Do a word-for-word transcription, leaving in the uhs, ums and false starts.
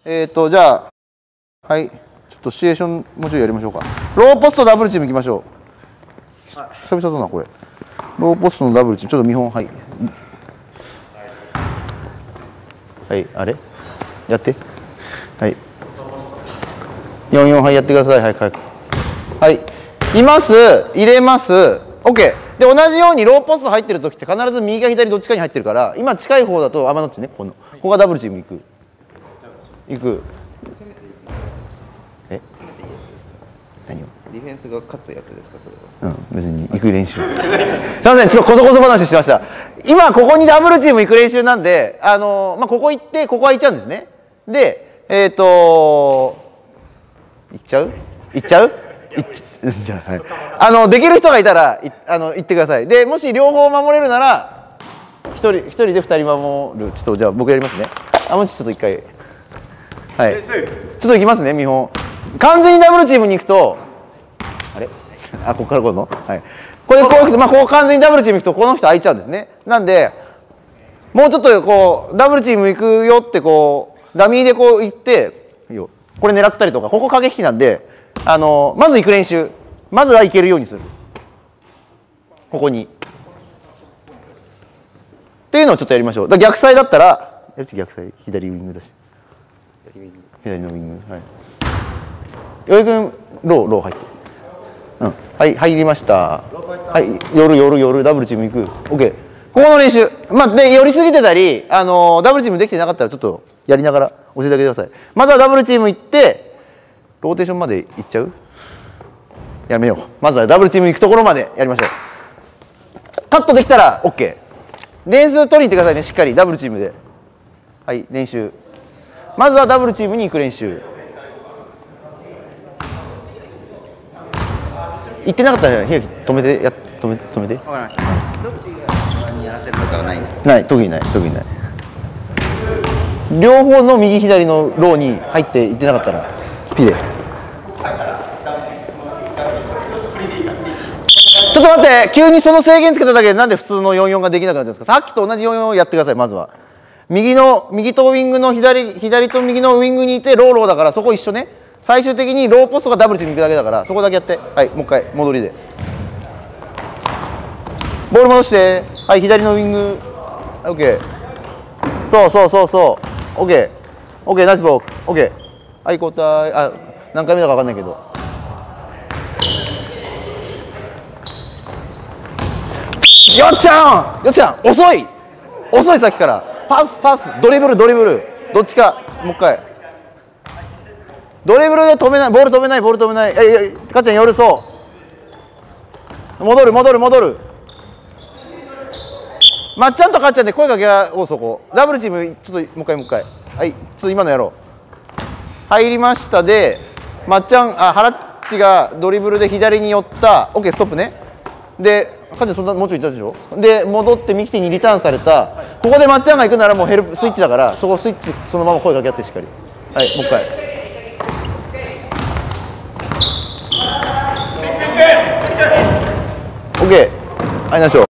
えっとじゃあはいちょっとシチュエーションもうちょいやりましょうか。ローポストダブルチームいきましょう。久々だなこれ。ローポストのダブルチームちょっと見本。はいはいあれやってはいよんよんはいやってください。はい早くはいいます入れます OK で同じようにローポスト入ってる時って必ず右か左どっちかに入ってるから今近い方だとあまあどっちねこのここがダブルチームいくいくえ何をディフェンスが勝つやつですかこれは。 うん別に行く練習すいませんちょっとこそこそ話してました。今ここにダブルチーム行く練習なんであのまあここ行ってここは行っちゃうんですね。でえっ、ー、と行っちゃう行っちゃういっじゃあ、はい、あのできる人がいたらいあの言ってください。でもし両方守れるならひとりひとりでふたり守る。ちょっとじゃあ僕やりますね。あもうちょっと一回はいちょっといきますね見本。完全にダブルチームに行くとあれあここからこのはいこれこうまあこう完全にダブルチーム行くとこの人空いちゃうんですね。なんでもうちょっとこうダブルチーム行くよってこうダミーでこう行ってこれ狙ったりとかここ過激なんであのまず行く練習まずは行けるようにするここにっていうのをちょっとやりましょう。だ逆サイだったら逆サイ左ウイングだし左のウイングはいよいくんローロー入ってうんはい入りました。はい寄る寄る寄るダブルチーム行く OK ここの練習まあで寄りすぎてたりあのダブルチームできてなかったらちょっとやりながら教えてあげてください。まずはダブルチーム行ってローテーションまで行っちゃうやめよう。まずはダブルチーム行くところまでやりましょう。カットできたら OK 練数取りに行ってくださいねしっかりダブルチームではい練習まずはダブルチームに行く練習行ってなかったら檜垣止めてや止め止めて。わかりました。どっちがにやらせるとかはないんですか。ない特にない特にない。両方の右左のローに入っていってなかったらピで。ちょっと待って急にその制限つけただけでなんで普通のよんよんができなくなったんですか。さっきと同じよんよんをやってください。まずは右の右とウイングの左左と右のウイングにいてローローだからそこ一緒ね。最終的にローポストがダブルチームに行くだけだからそこだけやってはいもう一回戻りでボール戻してはい左のウイング OK そうそうそうそう OK OK ナイスボール OK はい交代あ何回目だか分かんないけどよっちゃんよっちゃん遅い遅いさっきからパスパスドリブルドリブルどっちかもう一回ドリブルで止めないボール止めないボール止めないえいかっちゃん寄るそう戻る戻る戻るまっちゃんとかっちゃんで声かけ合おうそこダブルチームちょっともう一回もう一回はいちょっと今のやろう入りましたでまっちゃんあハラッチがドリブルで左に寄った OK ストップねでかっちゃんそんなもうちょいいったでしょで戻って右手にリターンされたここでまっちゃんが行くならもうヘルプスイッチだからそこスイッチそのまま声かけ合ってしっかりはいもう一回オッケーはいなしょ